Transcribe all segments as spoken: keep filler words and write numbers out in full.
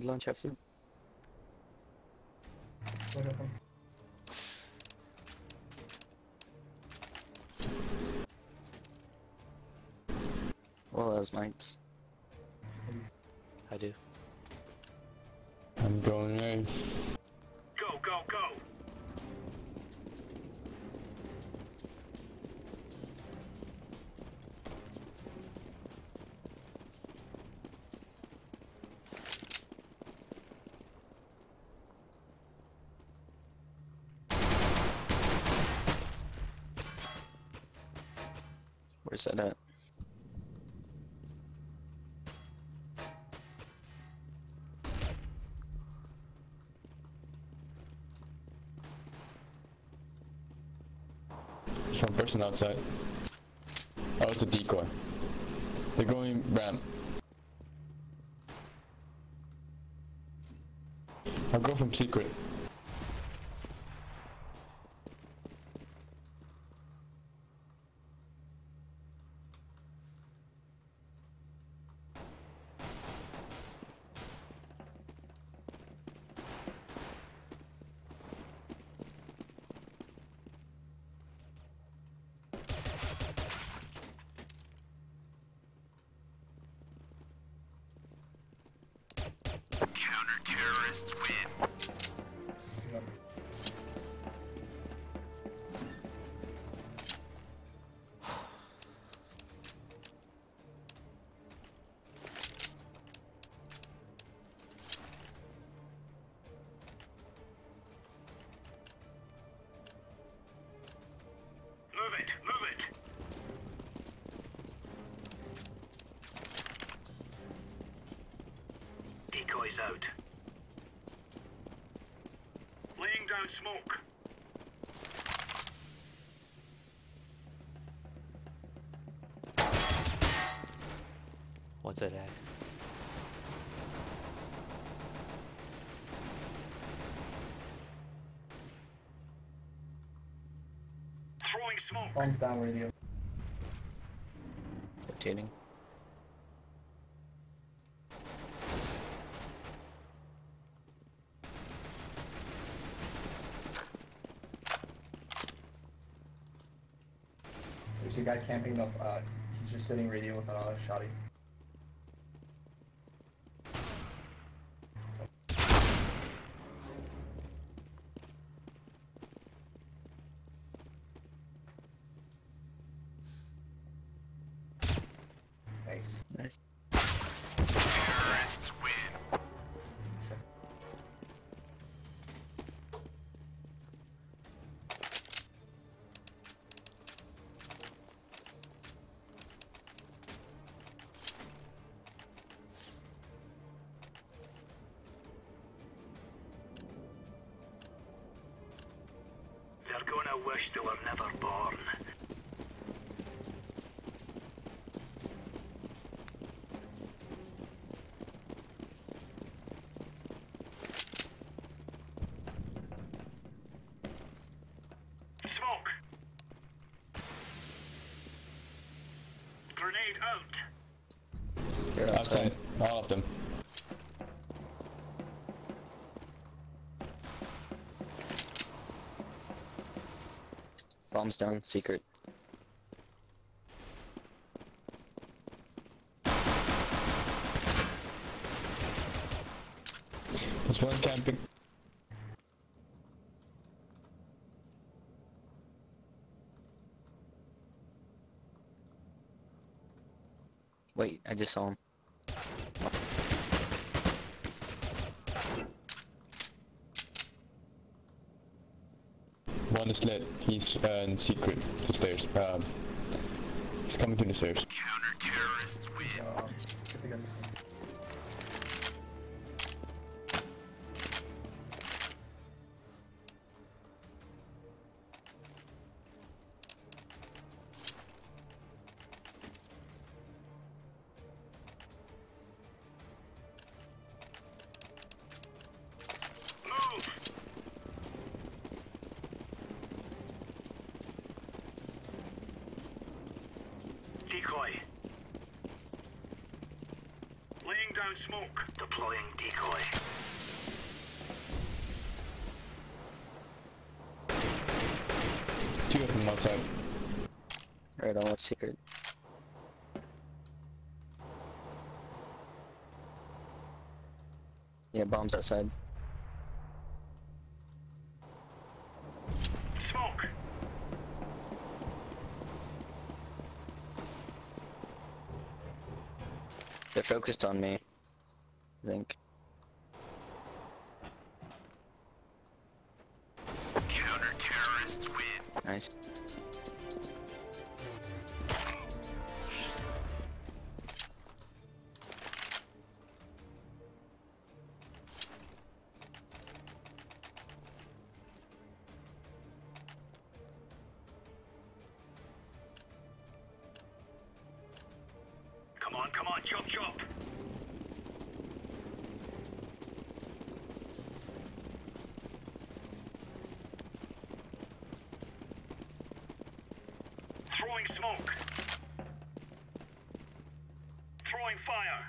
launch after. Whatever. Well, as mics. I do. I'm going in. Go, go, go! Where's that at? There's one person outside. Oh, it's a decoy. They're going ramp. I'll go from secret. Counter-terrorists win. Move it, move it. Decoys out. Laying down smoke. What's that at? Throwing smoke. Bombs down radio. Rotating. There's a guy camping up, uh, he's just sitting radio with another shotty. Nice. Nice. Terrorists win. They're gonna wish they were never born. Smoke! Grenade out! They're outside. Outside. All of them. Bombs down, secret. There's one camping. Wait, I just saw him. One is lit. He's uh, in secret. The stairs. Um, he's coming to the stairs. Counter-terrorists win. Um, I think I just- Move! Decoy. Laying down found smoke. Deploying decoy. Two of them outside. Right on, what's secret? Yeah, bombs outside. Smoke. They're focused on me, I think. Counter-terrorists win. Nice. Come on, come on, chop chop. Throwing smoke. Throwing fire.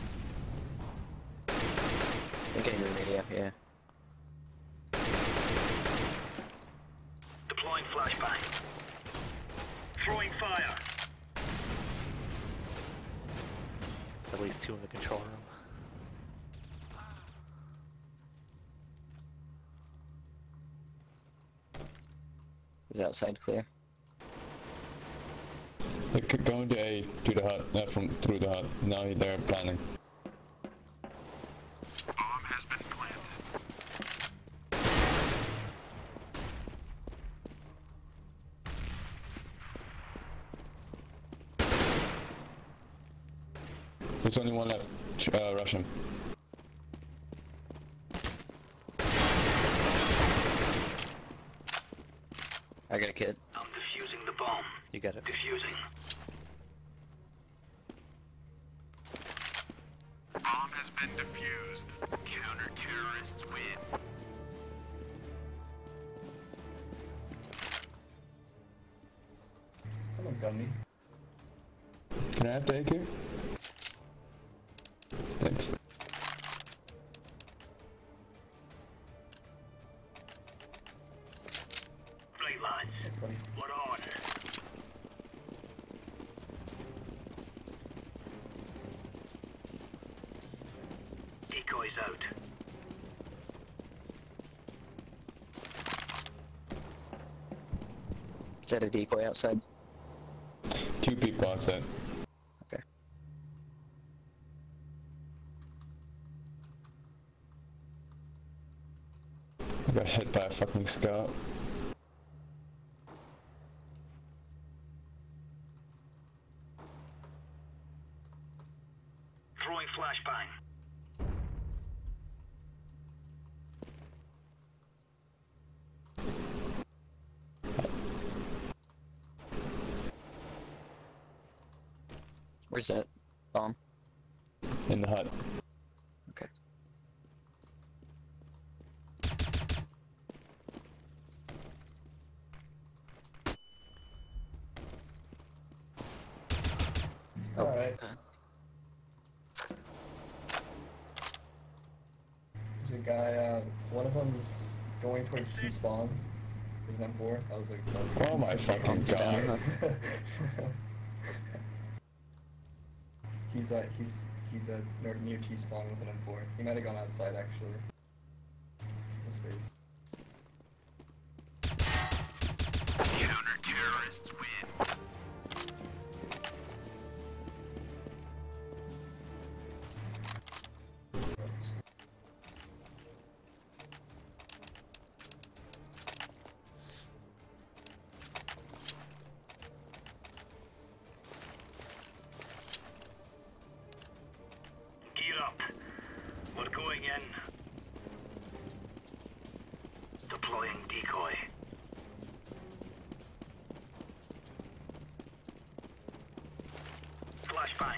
I'm getting the radio, yeah. Deploying flashbang. Throwing fire. There's at least two in the control room. Is outside clear? They could go into A to the hut, uh, from through the hut. Now they're planning. Bomb has been planted. There's only one left. Uh, Russian. I got a kid. I'm defusing the bomb. You got it. Defusing. Bomb has been defused. Counter-terrorists win. Someone gun me. Can I have the A K? Thanks. Right, lads. Thanks, buddy. We're on. Decoys out. Is that a decoy outside? Two people outside. Okay. I got hit by a fucking scout. Throwing flashbang. Where's that bomb? In the hut. Okay. Oh, Alright. okay. There's a guy, uh, one of them's going towards T-spawn. Is an M four. I was like, that was Oh my fucking god. he's uh, he's he's uh, near, near T-spawn with an M four. He might have gone outside actually. Let's see. Counter-terrorists win. Gear up. We're going in. Deploying decoy. Flashbang.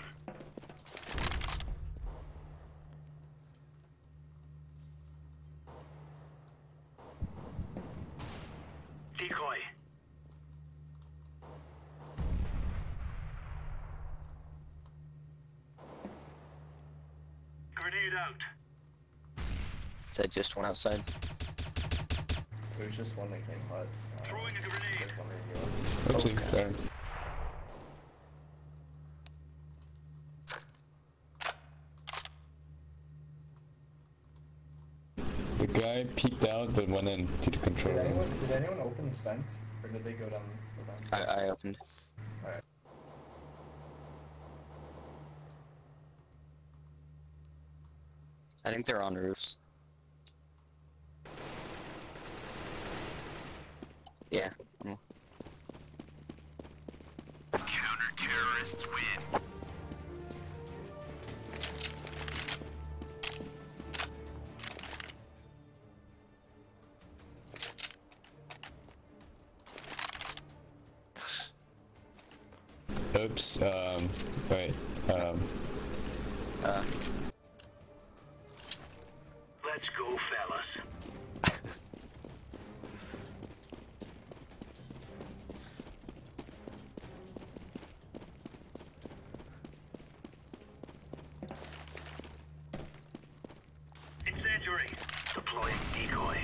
Decoy. out. Is that just one outside? There was just one that came hot. Uh, Throwing a grenade. there's one right here. Oopsie, Okay. sorry. The guy peeked out but went in to the control Did room. anyone, did anyone open this vent? Or did they go down the vent? I, I opened. Alright. I think they're on roofs. Yeah. mm. Counter-terrorists win. Oops, um, wait, um, Uh, Let's go, fellas. Incendiary. Deploying decoy.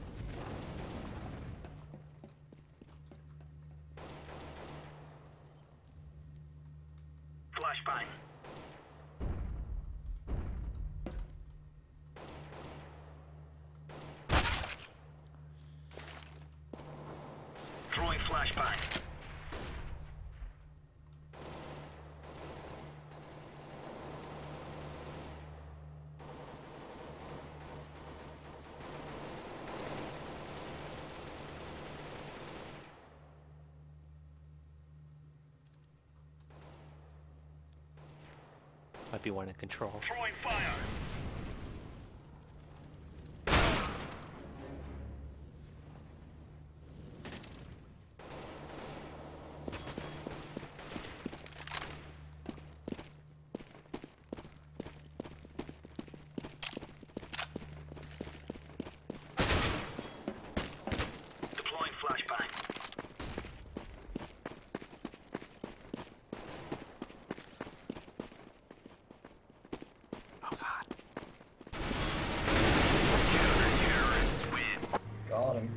Flashbang. Throwing flashbang. Might be one in control. Throwing fire. Deploying flashbang. Oh god. Counter-terrorists win. Got him.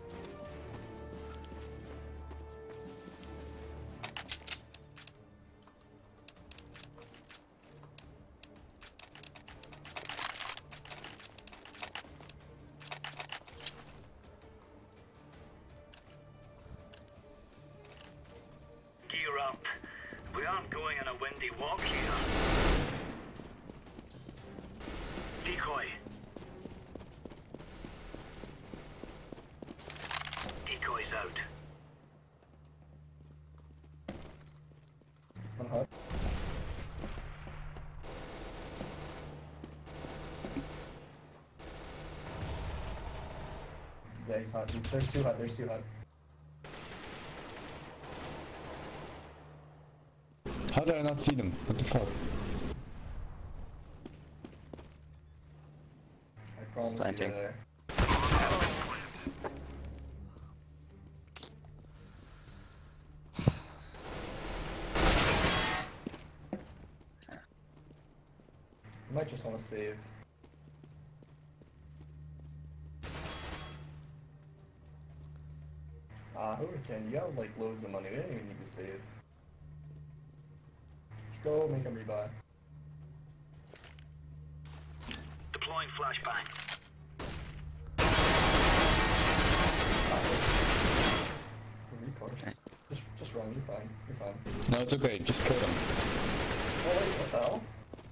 Gear up. We aren't going on a windy walk here. Decoy. Decoy's out. One hot. Yeah, he's hot. He's, there's two hot. There's two hot. how did I not see them? What the fuck? I promise Planting. you there. You might just want to save. Ah, whoever can, you have like loads of money. We don't even need to save. Just go make them rebuy. Deploying flashbang. Retard. Okay. Just, just run. You're fine. You're fine. No, it's okay, just kill them. Oh wait, what the hell?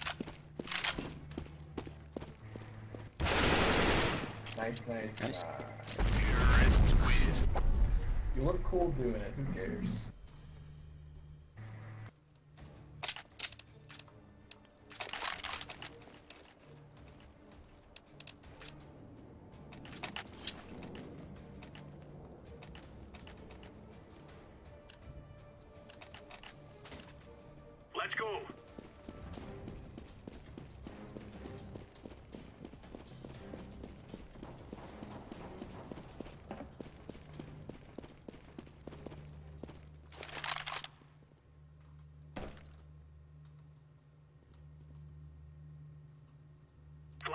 Nice, nice. Nice. Nah. Terrorists win. You look cool doing it. Who cares? Let's go.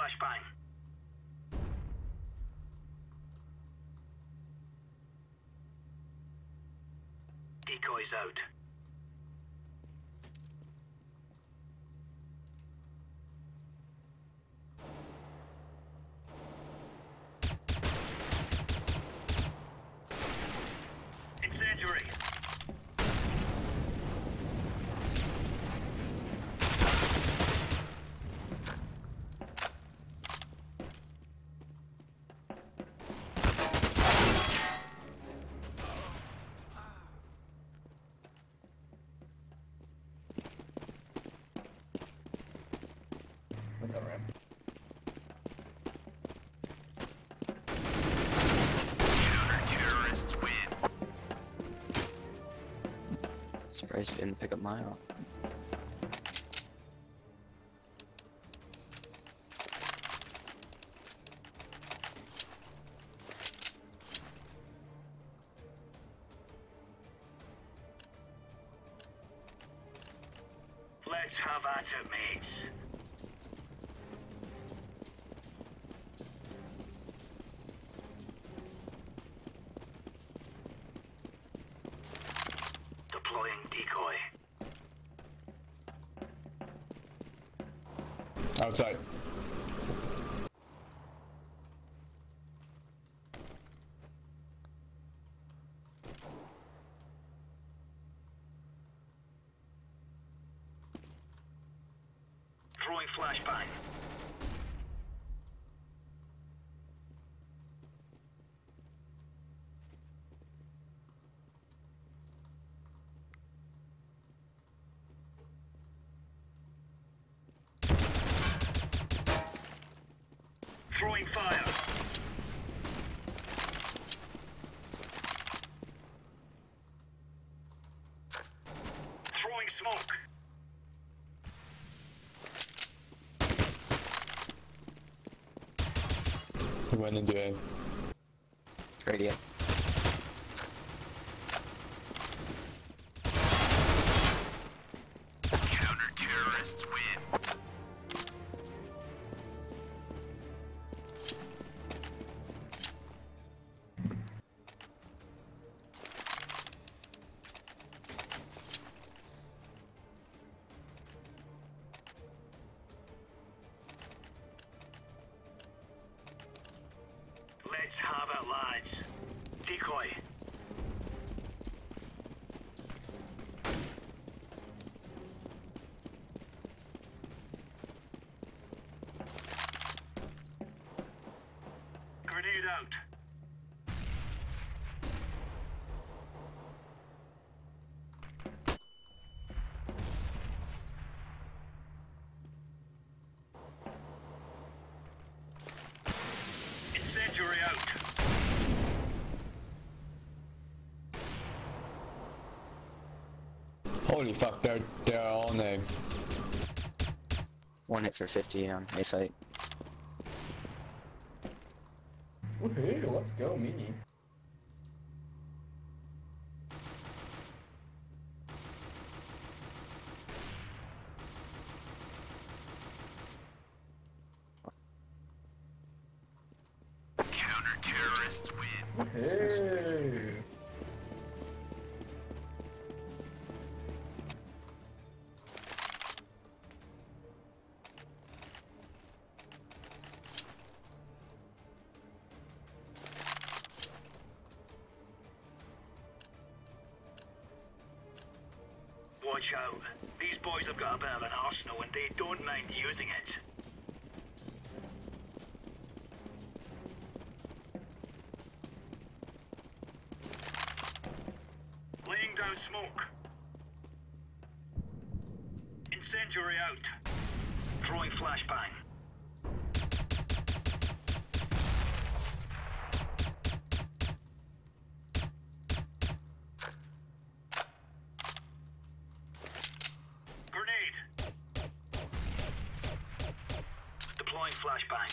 flashbang. Decoys out. Incendiary. Went down ramp. Terrorists win. Surprised you didn't pick up my op. Let's have at it, mates. Deploying decoy. Outside. Throwing flashbang. Throwing fire. Throwing smoke. He went into A. Radio. Counter-terrorists win. Let's have it, lads. Decoy. Grenade out. Incendiary out. Holy fuck, they're they're on A. One hit for fifty on A site. Woohoo, let's go, Mini. Counter-terrorists win. Woohoo! Watch out. These boys have got a bit of an arsenal and they don't mind using it. Laying down smoke. Incendiary out. Throwing flashbang. Grenade. Deploying flashbang.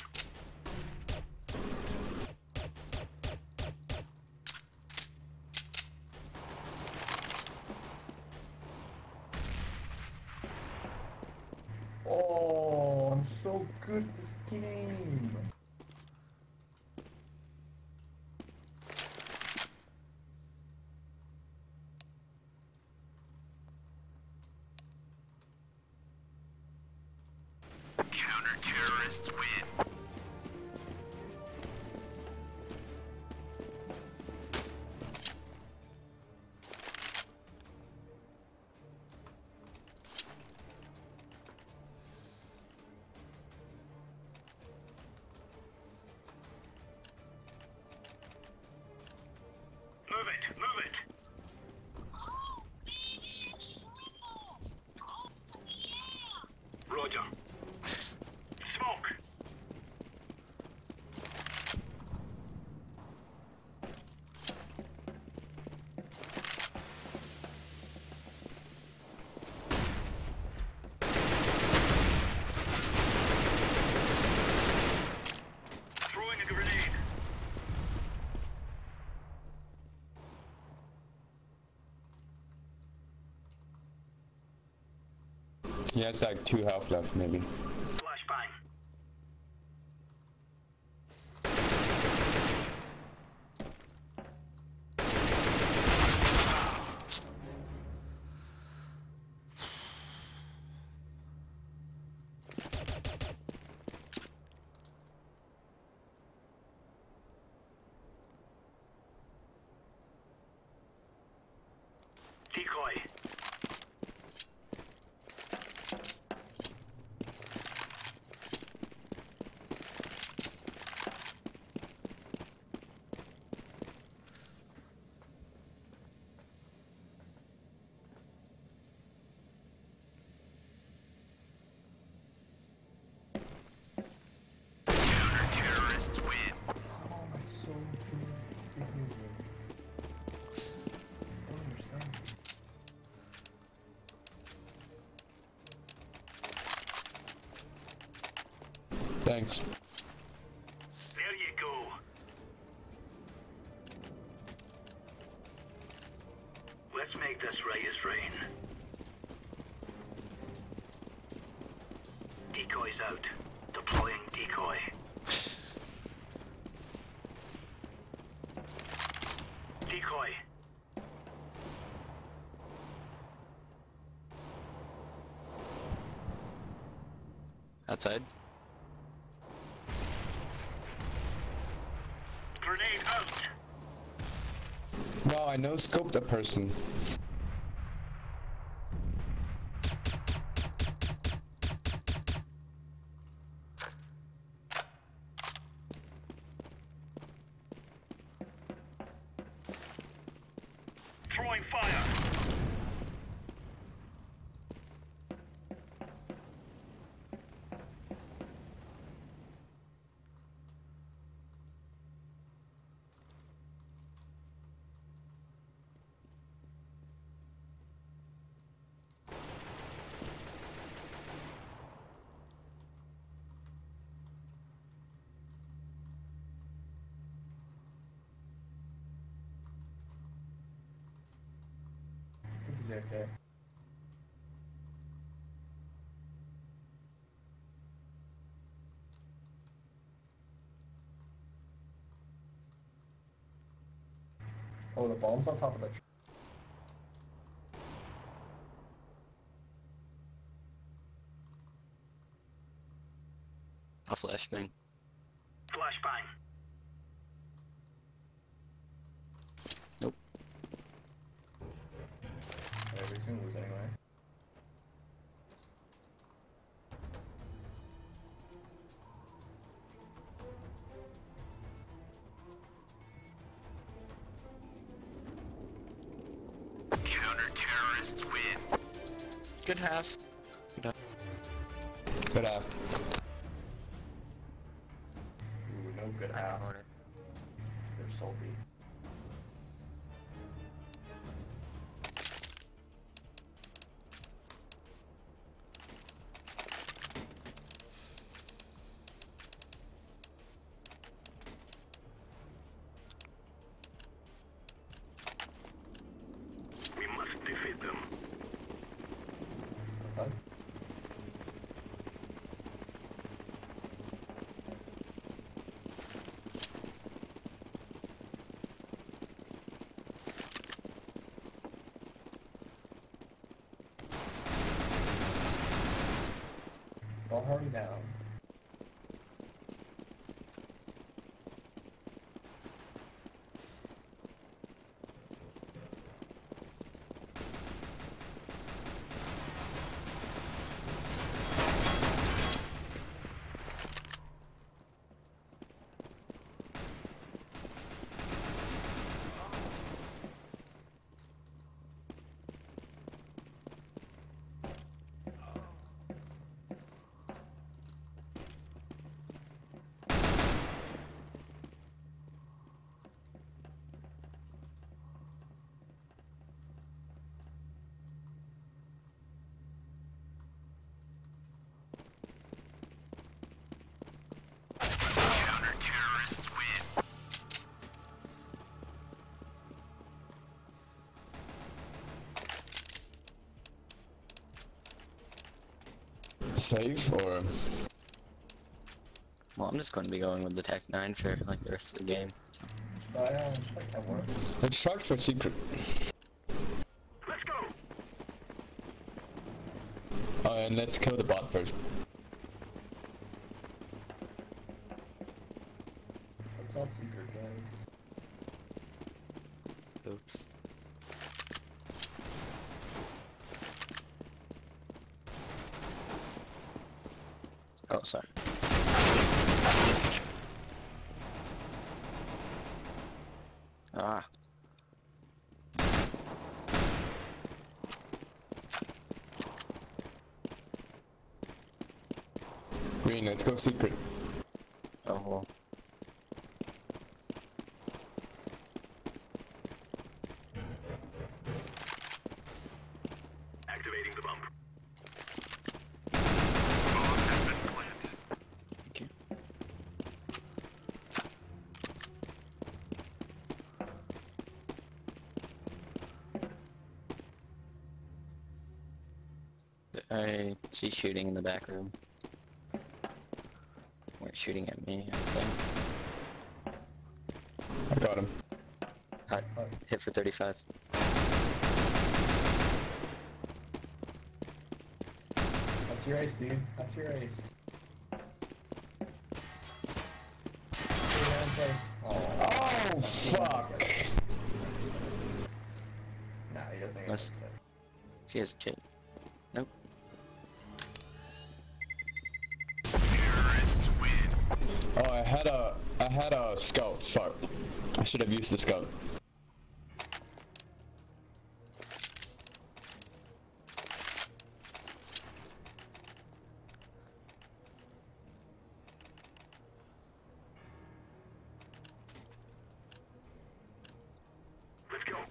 Oh, I'm so so good at this game. Counter-terrorists win. Move it, move it. Roger. Smoke. Throwing a grenade. He has like two health left, maybe. Flashbang. Decoy. Counter-terrorists win. How am I so good at this game? I don't understand. Thanks. There you go. Let's make this right as rain. Decoy's out. Deploying decoy. Decoy. Outside. Grenade out. Wow, I no scoped a person. Throwing fire. I think he's okay. Oh, the bomb's on top of the tree. A flashbang. Flashbang. Nope. Yeah, we soon lose anyway. Counter-terrorists win. Good half. Good app. Ooh, no good half. They're salty. We must defeat them. What's that? I'm already down. Save or Well, I'm just going to be going with the Tech nine for like the rest of the game. I um, I can't work. let's start for secret. Let's go. Oh, and let's kill the bot first. It's not secret, guys. Oops. Oh, sorry. Ah. Green, let's go secret. Oh well. Activating the bump. Bomb has been planted. Thank you. I see shooting in the back room. Or shooting at me, I think. I got him. Hot. Hit for thirty-five. That's your ace, dude. That's your ace. Oh, fuck. Nah, he doesn't think That's- She has a chip. Nope. Terrorists win. Oh, I had a, I had a scout. Fuck. I should have used the scout. Let's go.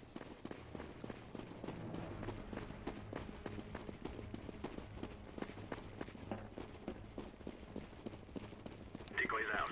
Decoys out.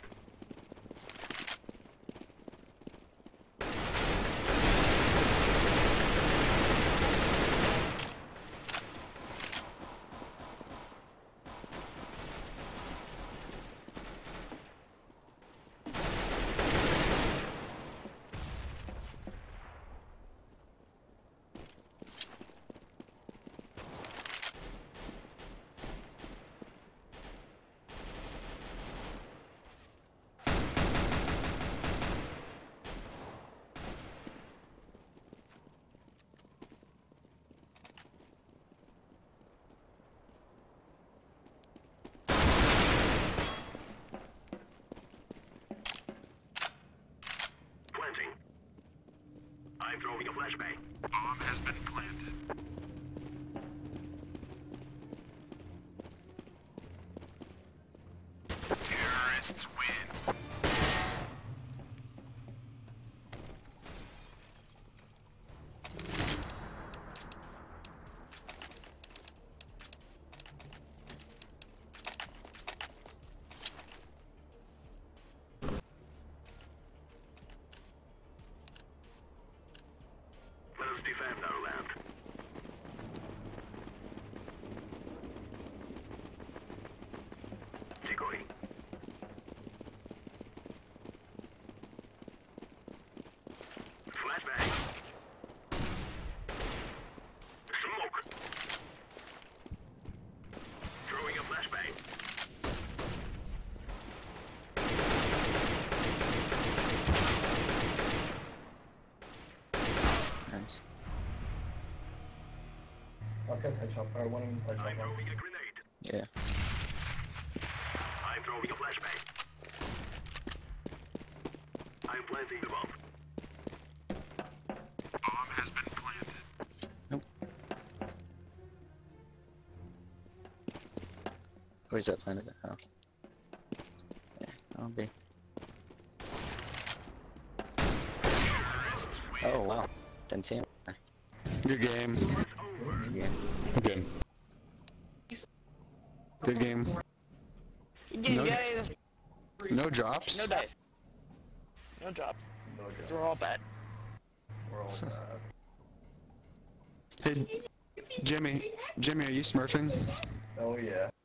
Planting. I'm throwing a flashbang. Bomb has been planted. Terrorists win. Let us defend our land. times. Oh, this guy's headshot, or one of them's headshot I'm box. throwing a grenade. Yeah. I'm throwing a flashbang. I'm planting the bomb. Bomb has been planted. Nope. Where's that planet? Oh. Yeah, I'll be. Oh wow. Didn't see him. Good game. Yeah. Good. Good game. No, no drops. No dive. No drop. No Because joke. we're all bad. We're all bad. Hey, Jimmy. Jimmy, are you smurfing? Oh yeah.